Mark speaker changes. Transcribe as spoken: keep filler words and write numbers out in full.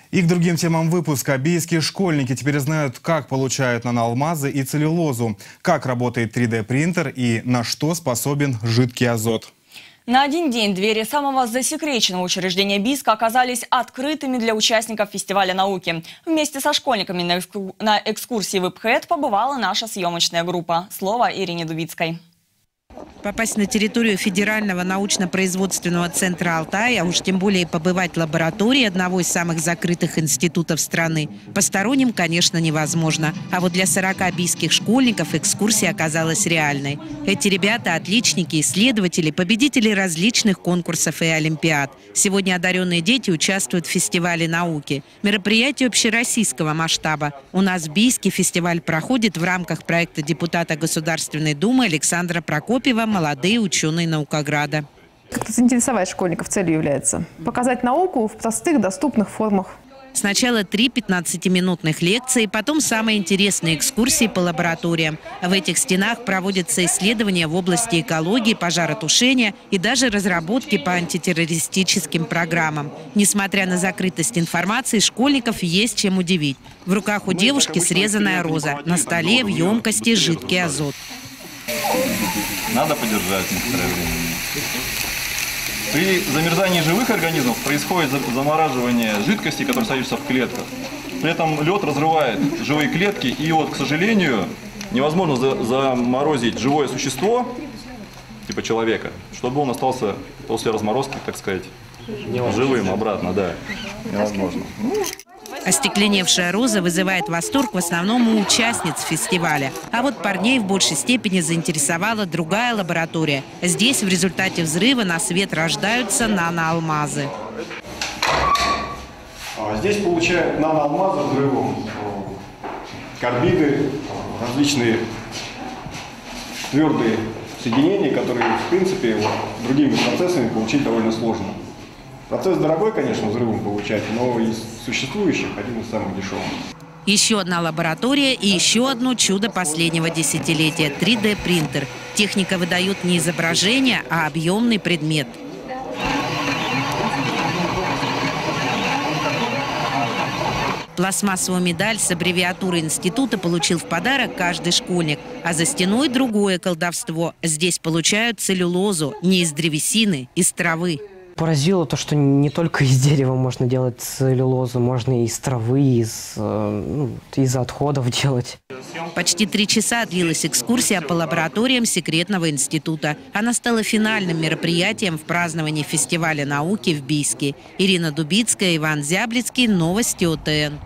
Speaker 1: И к другим темам выпуска. Бийские школьники теперь знают, как получают наноалмазы и целлюлозу, как работает три дэ принтер и на что способен жидкий азот.
Speaker 2: На один день двери самого засекреченного учреждения Бийска оказались открытыми для участников фестиваля науки. Вместе со школьниками на, экску... на экскурсии в ИПХЭТ побывала наша съемочная группа. Слово Ирине Дубицкой.
Speaker 3: Попасть на территорию Федерального научно-производственного центра «Алтай», а уж тем более побывать в лаборатории одного из самых закрытых институтов страны, посторонним, конечно, невозможно. А вот для сорока бийских школьников экскурсия оказалась реальной. Эти ребята – отличники, исследователи, победители различных конкурсов и олимпиад. Сегодня одаренные дети участвуют в фестивале науки. Мероприятие общероссийского масштаба. У нас в Бийске фестиваль проходит в рамках проекта депутата Государственной Думы Александра Прокопьева «Молодые ученые Наукограда».
Speaker 4: Как-то заинтересовать школьников целью является. Показать науку в простых, доступных формах.
Speaker 3: Сначала три пятнадцатиминутных лекции, потом самые интересные экскурсии по лабораториям. В этих стенах проводятся исследования в области экологии, пожаротушения и даже разработки по антитеррористическим программам. Несмотря на закрытость информации, школьников есть чем удивить. В руках у девушки срезанная роза, на столе в емкости жидкий азот.
Speaker 5: Надо подержать некоторое время. При замерзании живых организмов происходит замораживание жидкости, которая содержится в клетках. При этом лед разрывает живые клетки, и вот, к сожалению, невозможно за заморозить живое существо, типа человека, чтобы он остался после разморозки, так сказать, живым обратно, да, невозможно.
Speaker 3: Остекленевшая роза вызывает восторг в основном у участниц фестиваля. А вот парней в большей степени заинтересовала другая лаборатория. Здесь в результате взрыва на свет рождаются наноалмазы.
Speaker 6: Здесь получают наноалмазы взрывом, карбиды, различные твердые соединения, которые, в принципе, вот, другими процессами получить довольно сложно. Процесс дорогой, конечно, взрывом получать, но из существующих один из самых дешевых.
Speaker 3: Еще одна лаборатория и еще одно чудо последнего десятилетия – три дэ принтер. Техника выдает не изображение, а объемный предмет. Пластмассовую медаль с аббревиатурой института получил в подарок каждый школьник. А за стеной другое колдовство. Здесь получают целлюлозу не из древесины, из травы.
Speaker 7: Поразило то, что не только из дерева можно делать целлюлозу, можно и из травы, из, ну, из отходов делать.
Speaker 3: Почти три часа длилась экскурсия по лабораториям секретного института. Она стала финальным мероприятием в праздновании фестиваля науки в Бийске. Ирина Дубицкая, Иван Зяблицкий, новости о тэ эн.